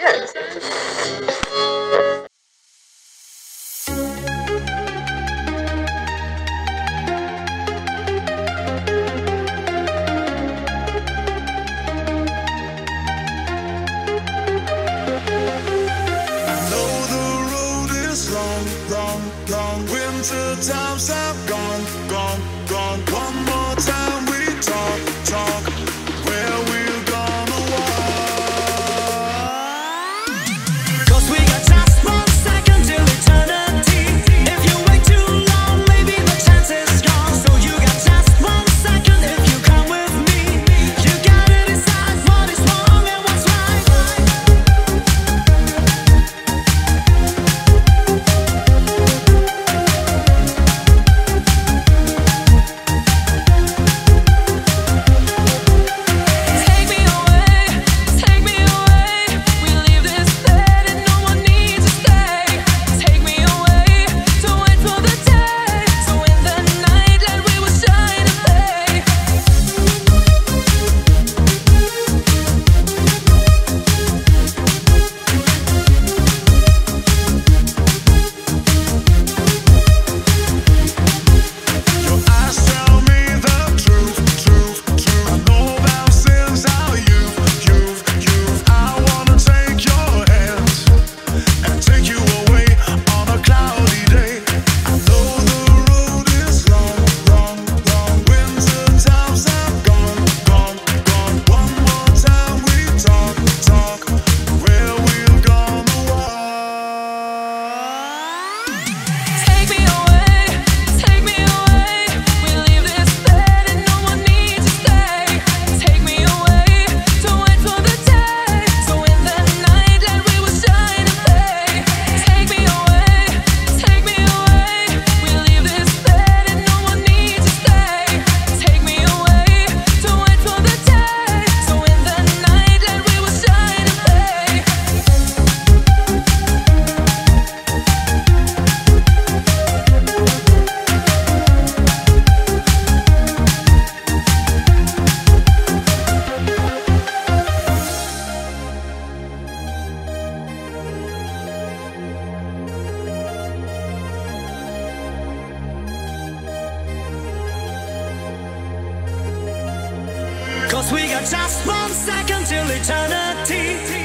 Long winter times have gone. One more time we talk where we're gonna walk. 'Cause we got just 1 second till eternity. If you wait too long, maybe the chance is gone. So you got just 1 second if you come with me. You gotta decide what is wrong and what's right. Cause we got just 1 second till eternity.